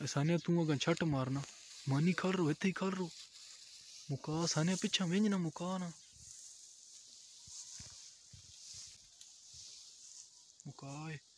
सानिया तू अगर छट मारना मानी खल रो इत्थे ही खल रो मुका सानिया पिछा वेंज ना मुका ना मुका